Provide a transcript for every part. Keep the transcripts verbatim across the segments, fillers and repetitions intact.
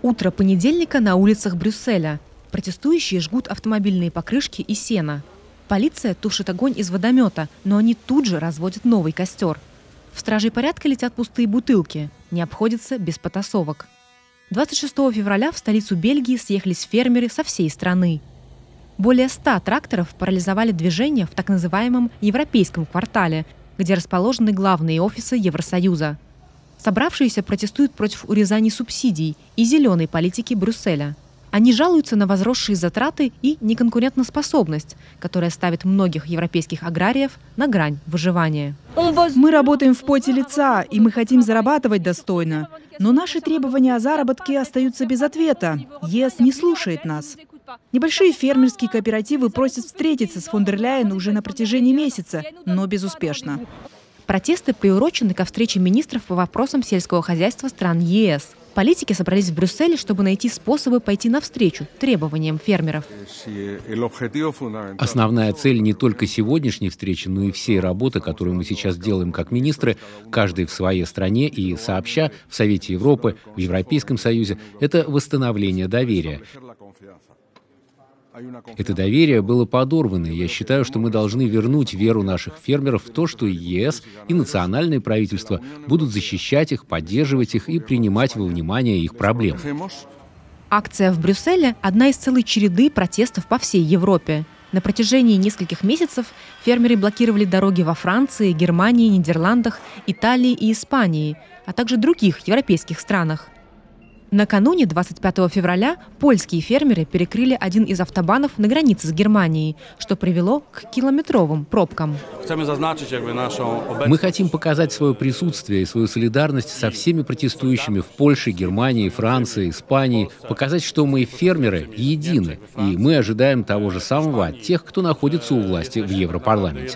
Утро понедельника на улицах Брюсселя. Протестующие жгут автомобильные покрышки и сено. Полиция тушит огонь из водомета, но они тут же разводят новый костер. В стражей порядка летят пустые бутылки. Не обходится без потасовок. двадцать шестого февраля в столицу Бельгии съехались фермеры со всей страны. Более ста тракторов парализовали движение в так называемом Европейском квартале, где расположены главные офисы Евросоюза. Собравшиеся протестуют против урезаний субсидий и зеленой политики Брюсселя. Они жалуются на возросшие затраты и неконкурентоспособность, которая ставит многих европейских аграриев на грань выживания. Мы работаем в поте лица, и мы хотим зарабатывать достойно. Но наши требования о заработке остаются без ответа. ЕС не слушает нас. Небольшие фермерские кооперативы просят встретиться с фон дер Ляйен уже на протяжении месяца, но безуспешно. Протесты приурочены ко встрече министров по вопросам сельского хозяйства стран ЕС. Политики собрались в Брюсселе, чтобы найти способы пойти навстречу требованиям фермеров. Основная цель не только сегодняшней встречи, но и всей работы, которую мы сейчас делаем как министры, каждый в своей стране и сообща в Совете Европы, в Европейском Союзе, это восстановление доверия. Это доверие было подорвано, и я считаю, что мы должны вернуть веру наших фермеров в то, что и ЕС, и национальные правительства будут защищать их, поддерживать их и принимать во внимание их проблемы. Акция в Брюсселе – одна из целой череды протестов по всей Европе. На протяжении нескольких месяцев фермеры блокировали дороги во Франции, Германии, Нидерландах, Италии и Испании, а также других европейских странах. Накануне, двадцать пятого февраля, польские фермеры перекрыли один из автобанов на границе с Германией, что привело к километровым пробкам. Мы хотим показать свое присутствие и свою солидарность со всеми протестующими в Польше, Германии, Франции, Испании, показать, что мы, фермеры, едины, и мы ожидаем того же самого от тех, кто находится у власти в Европарламенте.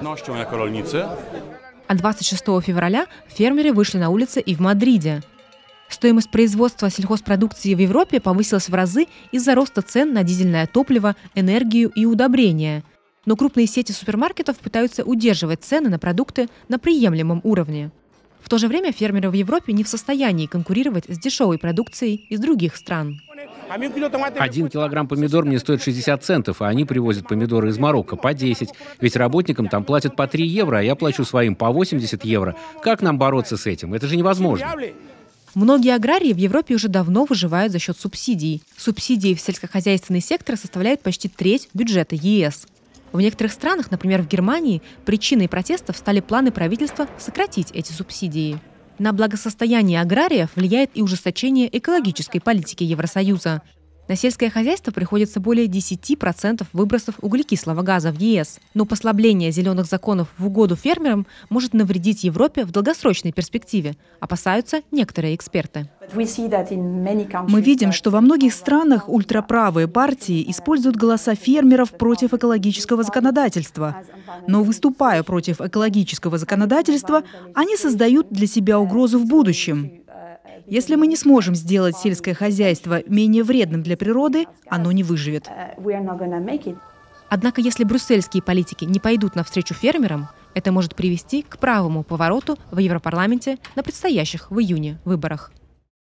А двадцать шестого февраля фермеры вышли на улицы и в Мадриде. Стоимость производства сельхозпродукции в Европе повысилась в разы из-за роста цен на дизельное топливо, энергию и удобрения. Но крупные сети супермаркетов пытаются удерживать цены на продукты на приемлемом уровне. В то же время фермеры в Европе не в состоянии конкурировать с дешевой продукцией из других стран. Один килограмм помидор мне стоит шестьдесят центов, а они привозят помидоры из Марокко по десять. Ведь работникам там платят по три евро, а я плачу своим по восемьдесят евро. Как нам бороться с этим? Это же невозможно. Многие аграрии в Европе уже давно выживают за счет субсидий. Субсидии в сельскохозяйственный сектор составляют почти треть бюджета ЕС. В некоторых странах, например, в Германии, причиной протестов стали планы правительства сократить эти субсидии. На благосостояние аграриев влияет и ужесточение экологической политики Евросоюза. На сельское хозяйство приходится более десяти процентов выбросов углекислого газа в ЕС. Но послабление зеленых законов в угоду фермерам может навредить Европе в долгосрочной перспективе, опасаются некоторые эксперты. Мы видим, что во многих странах ультраправые партии используют голоса фермеров против экологического законодательства. Но выступая против экологического законодательства, они создают для себя угрозу в будущем. Если мы не сможем сделать сельское хозяйство менее вредным для природы, оно не выживет. Однако, если брюссельские политики не пойдут навстречу фермерам, это может привести к правому повороту в Европарламенте на предстоящих в июне выборах.